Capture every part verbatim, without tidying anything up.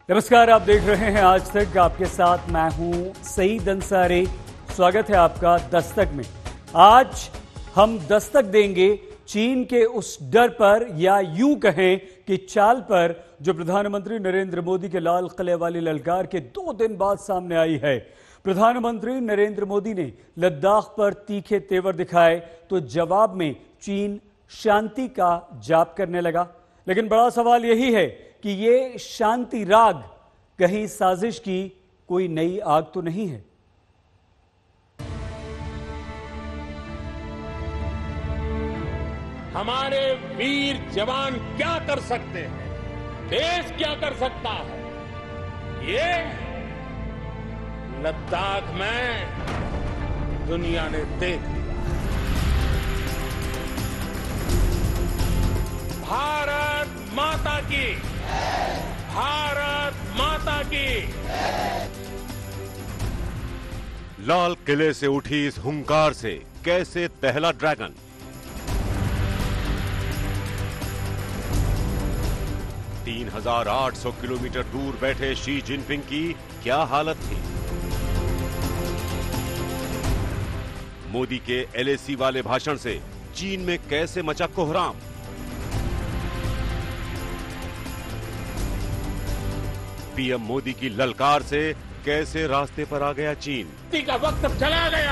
नमस्कार, आप देख रहे हैं आज तक। आपके साथ मैं हूं सईद अंसारी। स्वागत है आपका दस्तक में। आज हम दस्तक देंगे चीन के उस डर पर, या यूं कहें कि चाल पर, जो प्रधानमंत्री नरेंद्र मोदी के लाल किले वाली ललकार के दो दिन बाद सामने आई है। प्रधानमंत्री नरेंद्र मोदी ने लद्दाख पर तीखे तेवर दिखाए तो जवाब में चीन शांति का जाप करने लगा। लेकिन बड़ा सवाल यही है कि ये शांति राग कहीं साजिश की कोई नई आग तो नहीं है। हमारे वीर जवान क्या कर सकते हैं, देश क्या कर सकता है, ये लद्दाख में दुनिया ने देख लिया। भारत माता की, भारत माता की। लाल किले से उठी इस हुंकार से कैसे दहला ड्रैगन। तीन हजार आठ सौ किलोमीटर दूर बैठे शी जिनपिंग की क्या हालत थी। मोदी के एलएसी वाले भाषण से चीन में कैसे मचा कोहराम। पीएम मोदी की ललकार से कैसे रास्ते पर आ गया चीन। का वक्त अब चला गया,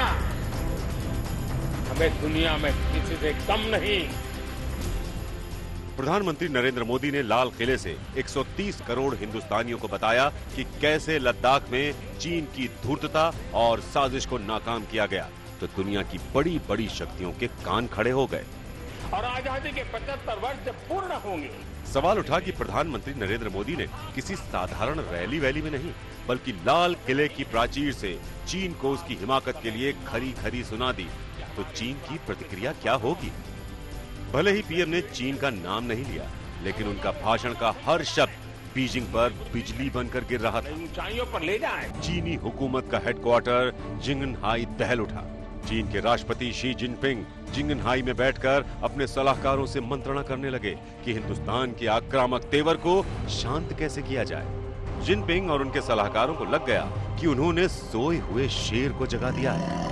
हमें दुनिया में किसी से कम नहीं। प्रधानमंत्री नरेंद्र मोदी ने लाल किले से एक सौ तीस करोड़ हिंदुस्तानियों को बताया कि कैसे लद्दाख में चीन की धूर्तता और साजिश को नाकाम किया गया, तो दुनिया की बड़ी बड़ी शक्तियों के कान खड़े हो गए। और आजादी के पचहत्तर वर्ष जब पूर्ण होंगे, सवाल उठा कि प्रधानमंत्री नरेंद्र मोदी ने किसी साधारण रैली वैली में नहीं, बल्कि लाल किले की प्राचीर से चीन को उसकी हिमाकत के लिए खरी खरी सुना दी, तो चीन की प्रतिक्रिया क्या होगी। भले ही पीएम ने चीन का नाम नहीं लिया, लेकिन उनका भाषण का हर शब्द बीजिंग पर बिजली बनकर गिर रहा था। ऊंचाइयों पर ले जाए। चीनी हुकूमत का हेडक्वार्टर जिंगनहाई दहल उठा। चीन के राष्ट्रपति शी जिनपिंग जिंगनहाई में बैठकर अपने सलाहकारों से मंत्रणा करने लगे कि हिंदुस्तान के आक्रामक तेवर को शांत कैसे किया जाए। जिनपिंग और उनके सलाहकारों को लग गया कि उन्होंने सोए हुए शेर को जगा दिया है।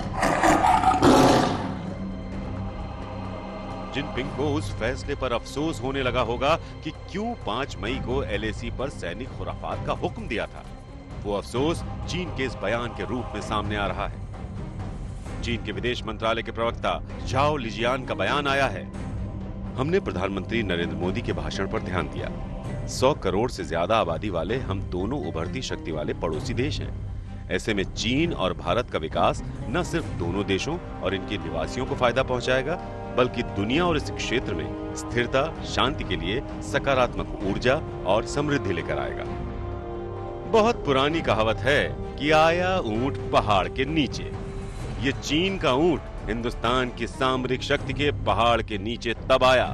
जिनपिंग को उस फैसले पर अफसोस होने लगा होगा कि क्यों पांच मई को एलएसी पर सैनिक खुराफात का हुक्म दिया था। वो अफसोस चीन के इस बयान के रूप में सामने आ रहा है। चीन के विदेश मंत्रालय के प्रवक्ता झाओ लिजियान का बयान आया है। हमने प्रधानमंत्री नरेंद्र मोदी के भाषण पर ध्यान दिया। सौ करोड़ से ज्यादा आबादी वाले हम दोनों उभरती शक्ति वाले पड़ोसी देश हैं। ऐसे में चीन और भारत का विकास न सिर्फ दोनों देशों और इनके निवासियों को फायदा पहुंचाएगा, बल्कि दुनिया और इस क्षेत्र में स्थिरता, शांति के लिए सकारात्मक ऊर्जा और समृद्धि लेकर आएगा। बहुत पुरानी कहावत है कि आया ऊंट पहाड़ के नीचे। ये चीन का ऊंट हिंदुस्तान की सामरिक शक्ति के पहाड़ के नीचे तब आया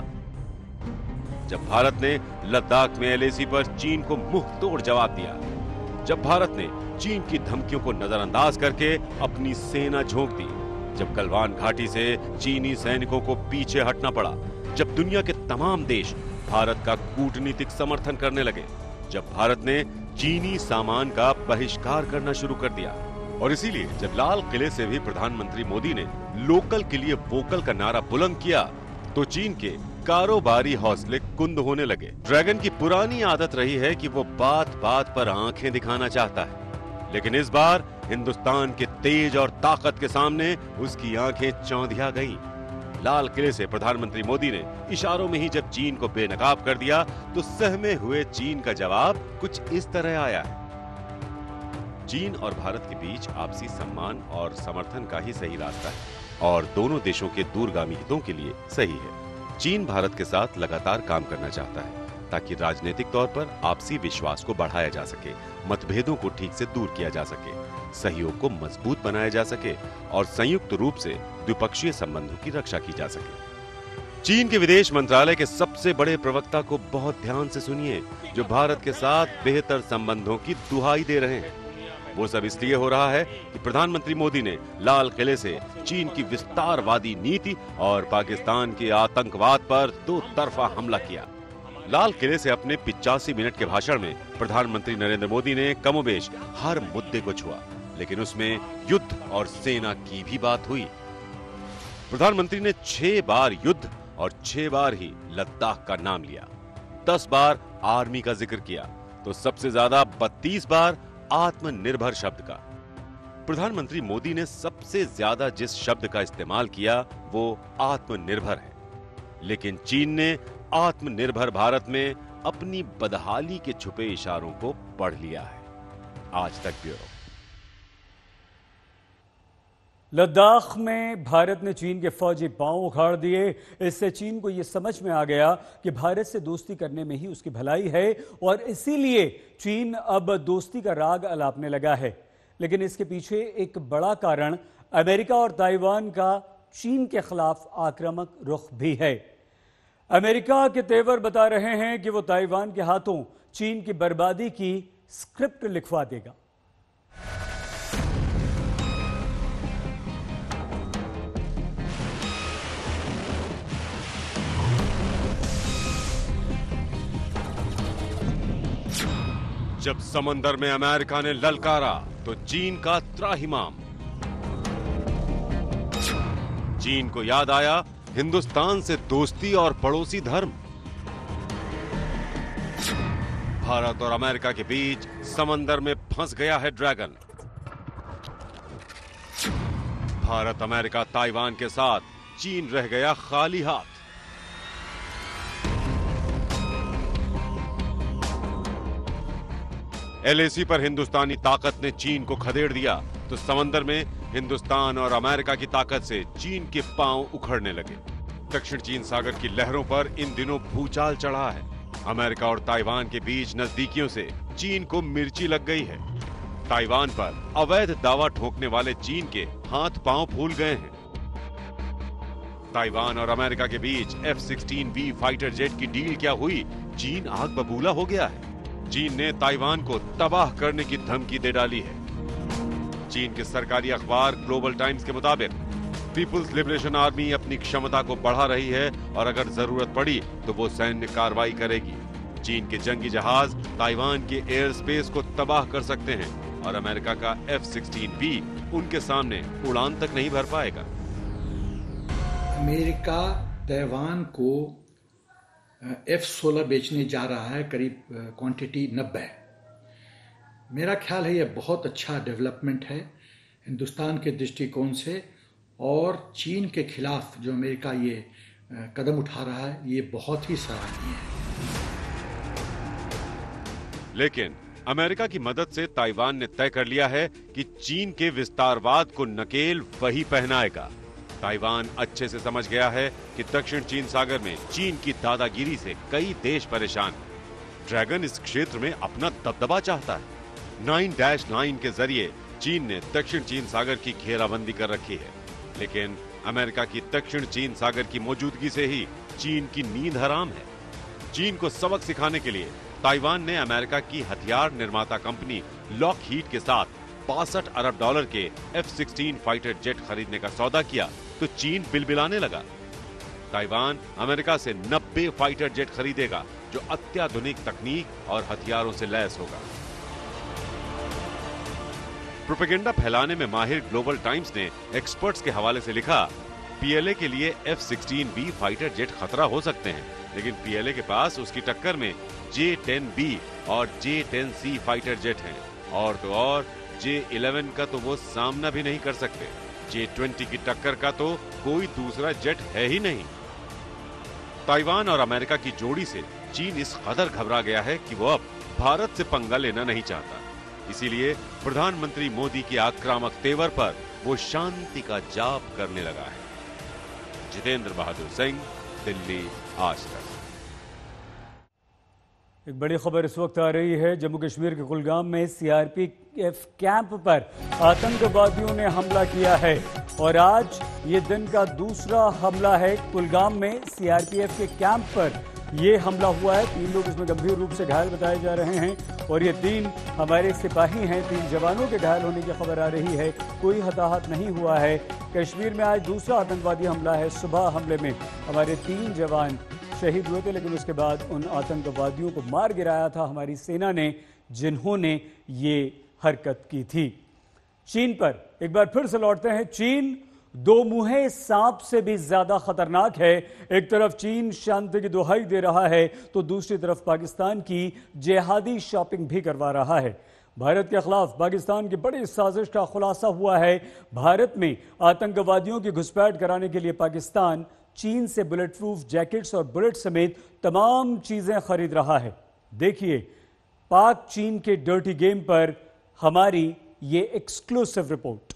जब भारत ने लद्दाख में एलएसी पर चीन को मुंह तोड़ जवाब दिया, जब भारत ने चीन की धमकियों को नजरअंदाज करके अपनी सेना झोंक दी, जब गलवान घाटी से चीनी सैनिकों को पीछे हटना पड़ा, जब दुनिया के तमाम देश भारत का कूटनीतिक समर्थन करने लगे, जब भारत ने चीनी सामान का बहिष्कार करना शुरू कर दिया। और इसीलिए जब लाल किले से भी प्रधानमंत्री मोदी ने लोकल के लिए वोकल का नारा बुलंद किया, तो चीन के कारोबारी हौसले कुंद होने लगे। ड्रैगन की पुरानी आदत रही है कि वो बात बात पर आंखें दिखाना चाहता है, लेकिन इस बार हिंदुस्तान के तेज और ताकत के सामने उसकी आंखें चौंधिया गईं। लाल किले से प्रधानमंत्री मोदी ने इशारों में ही जब चीन को बेनकाब कर दिया, तो सहमे हुए चीन का जवाब कुछ इस तरह आया है। चीन और भारत के बीच आपसी सम्मान और समर्थन का ही सही रास्ता है और दोनों देशों के दूरगामी हितों के लिए सही है। चीन भारत के साथ लगातार काम करना चाहता है ताकि राजनीतिक तौर पर आपसी विश्वास को बढ़ाया जा सके, मतभेदों को ठीक से दूर किया जा सके, सहयोग को मजबूत बनाया जा सके और संयुक्त रूप से द्विपक्षीय संबंधों की रक्षा की जा सके। चीन के विदेश मंत्रालय के सबसे बड़े प्रवक्ता को बहुत ध्यान से सुनिए, जो भारत के साथ बेहतर संबंधों की दुहाई दे रहे हैं। वो सब इसलिए हो रहा है कि प्रधानमंत्री मोदी ने लाल किले से चीन की विस्तारवादी नीति और पाकिस्तान के आतंकवाद पर दो तरफा हमला किया। लाल किले से अपने पिचासी मिनट के भाषण में प्रधानमंत्री नरेंद्र मोदी ने कमोबेश हर मुद्दे को छुआ, लेकिन उसमें युद्ध और सेना की भी बात हुई। प्रधानमंत्री ने छह बार युद्ध और छह बार ही लद्दाख का नाम लिया, दस बार आर्मी का जिक्र किया, तो सबसे ज्यादा बत्तीस बार आत्मनिर्भर शब्द का। प्रधानमंत्री मोदी ने सबसे ज्यादा जिस शब्द का इस्तेमाल किया वो आत्मनिर्भर है, लेकिन चीन ने आत्मनिर्भर भारत में अपनी बदहाली के छुपे इशारों को पढ़ लिया है। आज तक ब्यूरो। लद्दाख में भारत ने चीन के फौजी पांव उखाड़ दिए। इससे चीन को यह समझ में आ गया कि भारत से दोस्ती करने में ही उसकी भलाई है और इसीलिए चीन अब दोस्ती का राग अलापने लगा है। लेकिन इसके पीछे एक बड़ा कारण अमेरिका और ताइवान का चीन के खिलाफ आक्रामक रुख भी है। अमेरिका के तेवर बता रहे हैं कि वो ताइवान के हाथों चीन की बर्बादी की स्क्रिप्ट लिखवा देगा। जब समंदर में अमेरिका ने ललकारा तो चीन का त्राहिमाम। चीन को याद आया हिंदुस्तान से दोस्ती और पड़ोसी धर्म। भारत और अमेरिका के बीच समंदर में फंस गया है ड्रैगन। भारत अमेरिका ताइवान के साथ चीन रह गया खाली हाथ। एलएसी पर हिंदुस्तानी ताकत ने चीन को खदेड़ दिया तो समंदर में हिंदुस्तान और अमेरिका की ताकत से चीन के पांव उखड़ने लगे। दक्षिण चीन सागर की लहरों पर इन दिनों भूचाल चढ़ा है। अमेरिका और ताइवान के बीच नजदीकियों से चीन को मिर्ची लग गई है। ताइवान पर अवैध दावा ठोकने वाले चीन के हाथ पांव फूल गए हैं। ताइवान और अमेरिका के बीच F sixteen V fighter jet की डील क्या हुई, चीन आग बबूला हो गया है। चीन ने ताइवान को तबाह करने की धमकी दे डाली है। चीन के सरकारी अखबार ग्लोबल टाइम्स के मुताबिक पीपुल्स लिबरेशन आर्मी अपनी क्षमता को बढ़ा रही है और अगर जरूरत पड़ी तो वो सैन्य कार्रवाई करेगी। चीन के जंगी जहाज ताइवान के एयर स्पेस को तबाह कर सकते हैं और अमेरिका का एफ सिक्सटीन वी उनके सामने उड़ान तक नहीं भर पाएगा। अमेरिका ताइवान को एफ सोलह बेचने जा रहा है, करीब क्वांटिटी नब्बे। मेरा ख्याल है यह बहुत अच्छा डेवलपमेंट है हिंदुस्तान के दृष्टिकोण से और चीन के खिलाफ जो अमेरिका ये कदम उठा रहा है ये बहुत ही सराहनीय है। लेकिन अमेरिका की मदद से ताइवान ने तय कर लिया है कि चीन के विस्तारवाद को नकेल वही पहनाएगा। ताइवान अच्छे से समझ गया है कि दक्षिण चीन सागर में चीन की दादागिरी से कई देश परेशान हैं। ड्रैगन इस क्षेत्र में अपना दबदबा चाहता है। नाइन डैश नाइन के जरिए चीन ने दक्षिण चीन सागर की घेराबंदी कर रखी है, लेकिन अमेरिका की दक्षिण चीन सागर की मौजूदगी से ही चीन की नींद हराम है। चीन को सबक सिखाने के लिए ताइवान ने अमेरिका की हथियार निर्माता कंपनी लॉकहीड के साथ बासठ अरब डॉलर के एफ सिक्सटीन फाइटर जेट खरीदने का सौदा किया तो चीन बिलबिलाने लगा। ताइवान अमेरिका से नब्बे फाइटर जेट खरीदेगा जो अत्याधुनिक तकनीक और हथियारों से लैस होगा। प्रोपेगेंडा फैलाने में माहिर ग्लोबल टाइम्स ने एक्सपर्ट्स के हवाले से लिखा, पीएलए के लिए F sixteen B fighter jet खतरा हो सकते हैं, लेकिन पीएलए के पास उसकी टक्कर में जे टेन बी और J ten C fighter jet हैं, और तो और जे इलेवन का तो वो सामना भी नहीं कर सकते। जे ट्वेंटी की टक्कर का तो कोई दूसरा जेट है ही नहीं। ताइवान और अमेरिका की जोड़ी से चीन इस कदर घबरा गया है कि वो अब भारत से पंगा लेना नहीं चाहता। इसीलिए प्रधानमंत्री मोदी के आक्रामक तेवर पर वो शांति का जाप करने लगा है। जितेंद्र बहादुर सिंह, दिल्ली, आज तक। एक बड़ी खबर इस वक्त आ रही है। जम्मू कश्मीर के कुलगाम में सीआरपीएफ कैंप पर आतंकवादियों ने हमला किया है और आज ये दिन का दूसरा हमला है। कुलगाम में सीआरपीएफ के कैंप पर यह हमला हुआ है। तीन लोग इसमें गंभीर रूप से घायल बताए जा रहे हैं और ये तीन हमारे सिपाही हैं। तीन जवानों के घायल होने की खबर आ रही है। कोई हताहत नहीं हुआ है। कश्मीर में आज दूसरा आतंकवादी हमला है। सुबह हमले में हमारे तीन जवान शहीद हुए थे, लेकिन उसके बाद उन आतंकवादियों को मार गिराया था हमारी सेना ने, जिन्होंने ये हरकत की थी। चीन पर एक बार फिर से लौटते हैं। चीन दो मुँहे सांप से भी ज्यादा खतरनाक है। एक तरफ चीन शांति की दुहाई दे रहा है, तो दूसरी तरफ पाकिस्तान की जिहादी शॉपिंग भी करवा रहा है। भारत के खिलाफ पाकिस्तान की बड़ी साजिश का खुलासा हुआ है। भारत में आतंकवादियों की घुसपैठ कराने के लिए पाकिस्तान चीन से बुलेट प्रूफ जैकेट्स और बुलेट समेत तमाम चीजें खरीद रहा है। देखिए पाक चीन के डर्टी गेम पर हमारी ये एक्सक्लूसिव रिपोर्ट।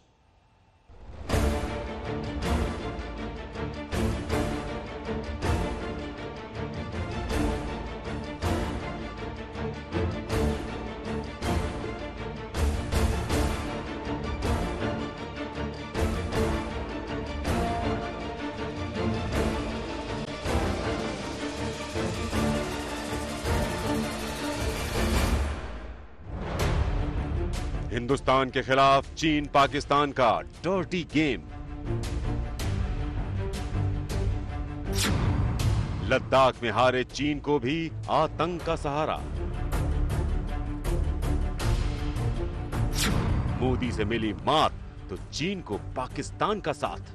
हिंदुस्तान के खिलाफ चीन पाकिस्तान का डर्टी गेम। लद्दाख में हारे चीन को भी आतंक का सहारा। मोदी से मिली मात तो चीन को पाकिस्तान का साथ।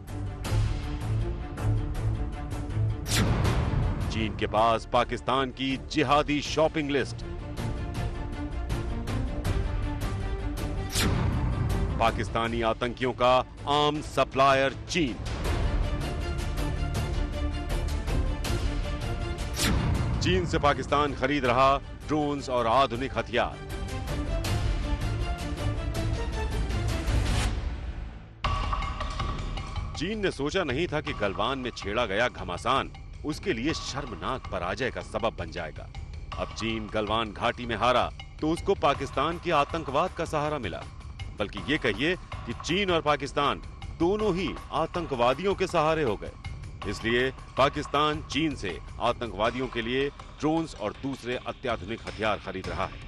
चीन के पास पाकिस्तान की जिहादी शॉपिंग लिस्ट। पाकिस्तानी आतंकियों का आर्म सप्लायर चीन। चीन से पाकिस्तान खरीद रहा ड्रोन्स और आधुनिक हथियार। चीन ने सोचा नहीं था कि गलवान में छेड़ा गया घमासान उसके लिए शर्मनाक पराजय का सबब बन जाएगा। अब चीन गलवान घाटी में हारा तो उसको पाकिस्तान के आतंकवाद का सहारा मिला। बल्कि ये कहिए कि चीन और पाकिस्तान दोनों ही आतंकवादियों के सहारे हो गए। इसलिए पाकिस्तान चीन से आतंकवादियों के लिए ड्रोन्स और दूसरे अत्याधुनिक हथियार खरीद रहा है।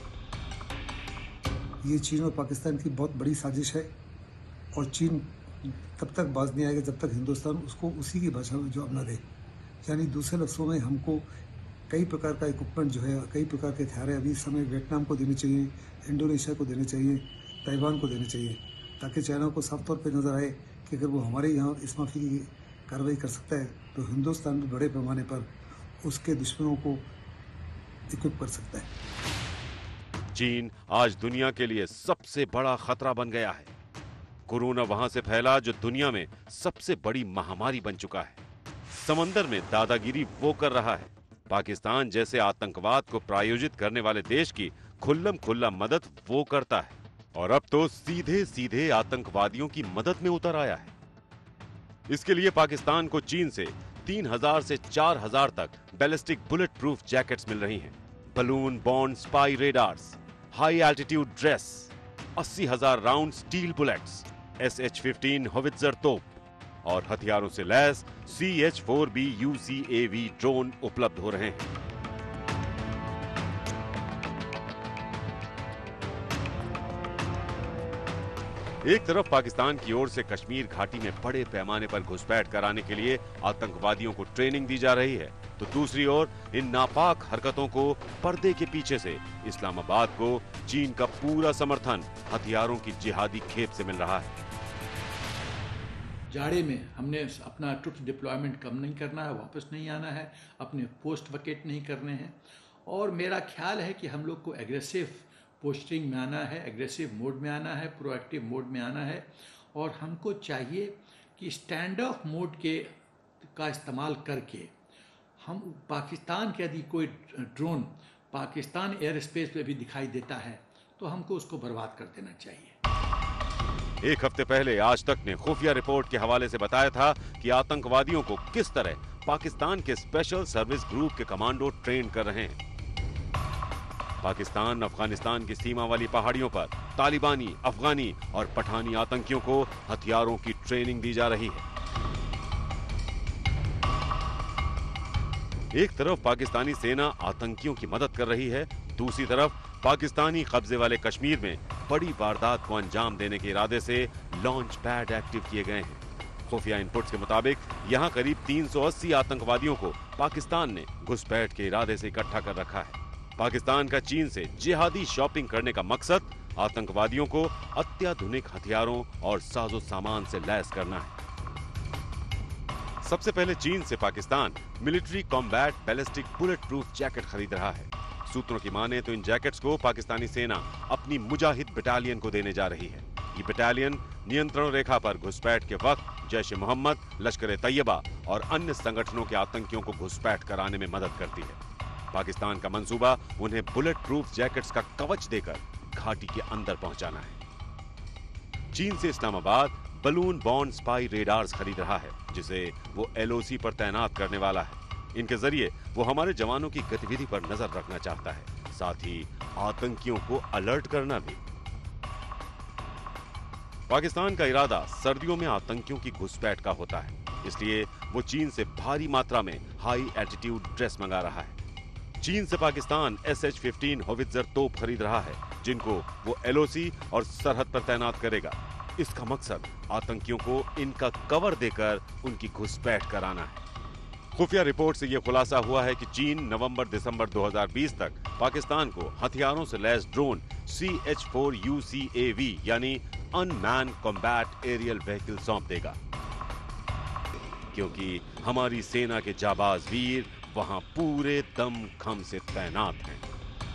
ये चीन और पाकिस्तान की बहुत बड़ी साजिश है और चीन तब तक बाज नहीं आएगा जब तक हिंदुस्तान उसको उसी की भाषा में जवाब न दे। यानी दूसरे लफ्ज़ों में हमको कई प्रकार का इक्विपमेंट जो है, कई प्रकार के हथियार अभी इस समय वियतनाम को देने चाहिए, इंडोनेशिया को देने चाहिए, ताइवान को देने चाहिए, ताकि चाइना को साफ तौर पे नजर आए कि अगर वो हमारे यहाँ इस माफी की कार्रवाई कर सकता है तो हिंदुस्तान भी बड़े पैमाने पर उसके दुश्मनों को इक्विप कर सकता है। चीन आज दुनिया के लिए सबसे बड़ा खतरा बन गया है। कोरोना वहां से फैला जो दुनिया में सबसे बड़ी महामारी बन चुका है। समंदर में दादागिरी वो कर रहा है। पाकिस्तान जैसे आतंकवाद को प्रायोजित करने वाले देश की खुल्लम खुल्ला मदद वो करता है और अब तो सीधे सीधे आतंकवादियों की मदद में उतर आया है। इसके लिए पाकिस्तान को चीन से तीन हजार से चार हजार तक बैलिस्टिक बुलेट प्रूफ जैकेट्स मिल रही हैं, balloon bond spy radars, high altitude dress, अस्सी हजार round steel bullets, S H fifteen howitzer तोप और हथियारों से लैस C H four B U C A V drone उपलब्ध हो रहे हैं। एक तरफ पाकिस्तान की ओर से कश्मीर घाटी में बड़े पैमाने पर घुसपैठ कराने के लिए आतंकवादियों को ट्रेनिंग दी जा रही है, तो दूसरी ओर इन नापाक हरकतों को पर्दे के पीछे से इस्लामाबाद को चीन का पूरा समर्थन हथियारों की जिहादी खेप से मिल रहा है। जाड़े में हमने अपना ट्रुप डिप्लॉयमेंट कम नहीं करना है, वापस नहीं आना है, अपने पोस्ट वकेट नहीं करने हैं और मेरा ख्याल है कि हम लोग को एग्रेसिव पोस्टिंग में आना है, एग्रेसिव मोड में आना है, प्रोएक्टिव मोड में आना है और हमको चाहिए कि स्टैंड ऑफ मोड के का इस्तेमाल करके हम पाकिस्तान के यदि कोई ड्रोन पाकिस्तान एयर स्पेस पे भी दिखाई देता है तो हमको उसको बर्बाद कर देना चाहिए। एक हफ्ते पहले आज तक ने खुफिया रिपोर्ट के हवाले से बताया था कि आतंकवादियों को किस तरह पाकिस्तान के स्पेशल सर्विस ग्रुप के कमांडो ट्रेन कर रहे हैं। पाकिस्तान अफगानिस्तान की सीमा वाली पहाड़ियों पर तालिबानी, अफगानी और पठानी आतंकियों को हथियारों की ट्रेनिंग दी जा रही है। एक तरफ पाकिस्तानी सेना आतंकियों की मदद कर रही है, दूसरी तरफ पाकिस्तानी कब्जे वाले कश्मीर में बड़ी वारदात को अंजाम देने के इरादे से लॉन्च पैड एक्टिव किए गए हैं। खुफिया इनपुट्स के मुताबिक यहाँ करीब तीन सौ अस्सी आतंकवादियों को पाकिस्तान ने घुसपैठ के इरादे से इकट्ठा कर रखा है। पाकिस्तान का चीन से जिहादी शॉपिंग करने का मकसद आतंकवादियों को अत्याधुनिक हथियारों और साजो सामान से लैस करना है। सबसे पहले चीन से Pakistan military combat ballistic bulletproof jacket खरीद रहा है। सूत्रों की माने तो इन जैकेट्स को पाकिस्तानी सेना अपनी मुजाहिद बटालियन को देने जा रही है। ये बटालियन नियंत्रण रेखा पर घुसपैठ के वक्त जैश ए मोहम्मद, लश्कर तैयबा और अन्य संगठनों के आतंकियों को घुसपैठ कराने में मदद करती है। पाकिस्तान का मंसूबा उन्हें बुलेट प्रूफ जैकेट्स का कवच देकर घाटी के अंदर पहुंचाना है। चीन से Islamabad balloon bond spy radars खरीद रहा है, जिसे वो एलओसी पर तैनात करने वाला है। इनके जरिए वो हमारे जवानों की गतिविधि पर नजर रखना चाहता है, साथ ही आतंकियों को अलर्ट करना भी। पाकिस्तान का इरादा सर्दियों में आतंकियों की घुसपैठ का होता है, इसलिए वो चीन से भारी मात्रा में हाई एल्टीट्यूड ड्रेस मंगा रहा है। चीन से Pakistan S H fifteen howitzer तोप खरीद रहा है, जिनको वो एलओसी और सरहद पर तैनात करेगा। इसका मकसद आतंकियों को इनका कवर देकर उनकी घुसपैठ कराना है। खुफिया रिपोर्ट से यह खुलासा हुआ है कि चीन नवंबर दिसंबर दो हज़ार बीस तक पाकिस्तान को हथियारों से लैस drone C H four U C A V यानी अनमैन कॉम्बैट एरियल व्हीकल सौंप देगा, क्योंकि हमारी सेना के जाबाज वीर वहां पूरे दम खम से तैनात हैं।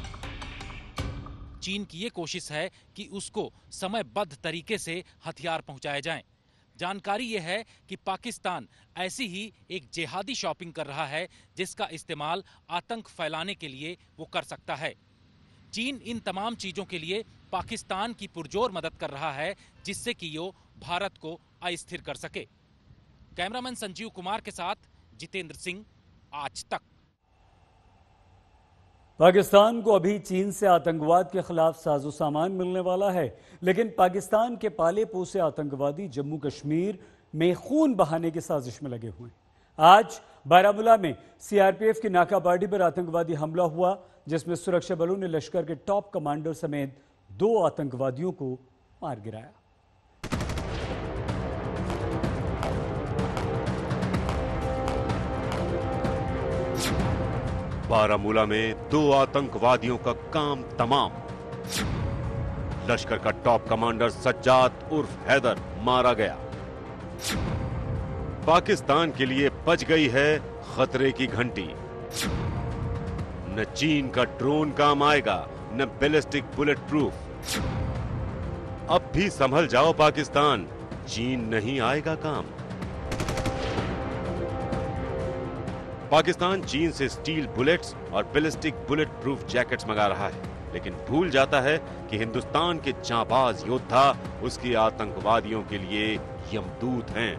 चीन की ये कोशिश है कि उसको समयबद्ध तरीके से हथियार पहुंचाए जाएं। जानकारी यह है कि पाकिस्तान ऐसी ही एक जिहादी शॉपिंग कर रहा है, जिसका इस्तेमाल आतंक फैलाने के लिए वो कर सकता है। चीन इन तमाम चीजों के लिए पाकिस्तान की पुरजोर मदद कर रहा है, जिससे कि वो भारत को अस्थिर कर सके। कैमरामैन संजीव कुमार के साथ जितेंद्र सिंह, आज तक। पाकिस्तान को अभी चीन से आतंकवाद के खिलाफ साजो सामान मिलने वाला है, लेकिन पाकिस्तान के पाले पोसे आतंकवादी जम्मू कश्मीर में खून बहाने की साजिश में लगे हुए हैं। आज बारामूला में सीआरपीएफ की नाकाबाड़ी पर आतंकवादी हमला हुआ, जिसमें सुरक्षा बलों ने लश्कर के टॉप कमांडर समेत दो आतंकवादियों को मार गिराया। बारामूला में दो आतंकवादियों का काम तमाम। लश्कर का टॉप कमांडर सज्जाद उर्फ हैदर मारा गया। पाकिस्तान के लिए बज गई है खतरे की घंटी। न चीन का ड्रोन काम आएगा, न बैलिस्टिक बुलेट प्रूफ। अब भी संभल जाओ पाकिस्तान, चीन नहीं आएगा काम। पाकिस्तान चीन से स्टील बुलेट्स और बैलिस्टिक बुलेट प्रूफ जैकेट्स मंगा रहा है, लेकिन भूल जाता है कि हिंदुस्तान के जांबाज योद्धा उसके आतंकवादियों के लिए यमदूत हैं।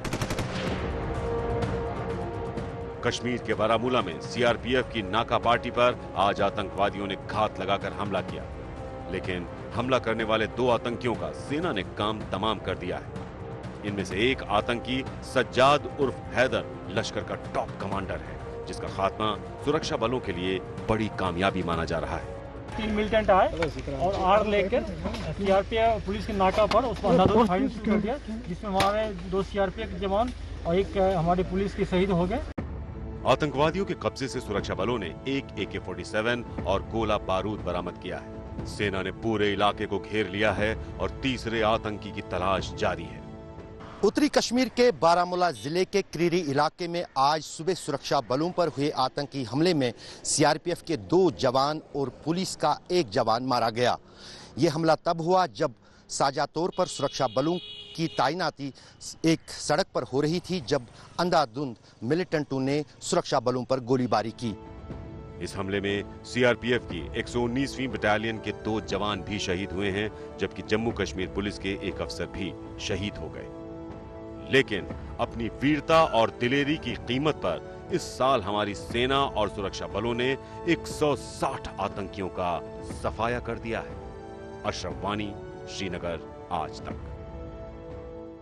कश्मीर के बारामूला में सीआरपीएफ की नाका पार्टी पर आज आतंकवादियों ने घात लगाकर हमला किया, लेकिन हमला करने वाले दो आतंकियों का सेना ने काम तमाम कर दिया है। इनमें से एक आतंकी सज्जाद उर्फ हैदर लश्कर का टॉप कमांडर है, जिसका खात्मा सुरक्षा बलों के लिए बड़ी कामयाबी माना जा रहा है। तीन मिलिटेंट आए और आड़ लेकर सीआरपीएफ पुलिस के नाका पर उस पर अंधाधुंध फायरिंग शुरू कर दिया, जिसमें हमारे दो सीआरपीएफ जवान और एक हमारी पुलिस के शहीद हो गए। आतंकवादियों के कब्जे से सुरक्षा बलों ने एक ए के फोर्टी सेवन और गोला बारूद बरामद किया है। सेना ने पूरे इलाके को घेर लिया है और तीसरे आतंकी की तलाश जारी है। उत्तरी कश्मीर के बारामूला जिले के क्रीरी इलाके में आज सुबह सुरक्षा बलों पर हुए आतंकी हमले में सीआरपीएफ के दो जवान और पुलिस का एक जवान मारा गया। ये हमला तब हुआ जब साझा तौर पर सुरक्षा बलों की तैनाती एक सड़क पर हो रही थी, जब अंधाधुंध मिलिटेंटों ने सुरक्षा बलों पर गोलीबारी की। इस हमले में सीआरपीएफ की एक सौ उन्नीसवीं बटालियन के दो जवान भी शहीद हुए हैं, जबकि जम्मू कश्मीर पुलिस के एक अफसर भी शहीद हो गए। लेकिन अपनी वीरता और दिलेरी की कीमत पर इस साल हमारी सेना और सुरक्षा बलों ने एक सौ साठ आतंकियों का सफाया कर दिया है। अशरफ वानी, श्रीनगर, आज तक।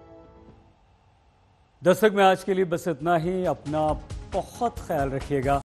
दस्तक में आज के लिए बस इतना ही। अपना बहुत ख्याल रखिएगा।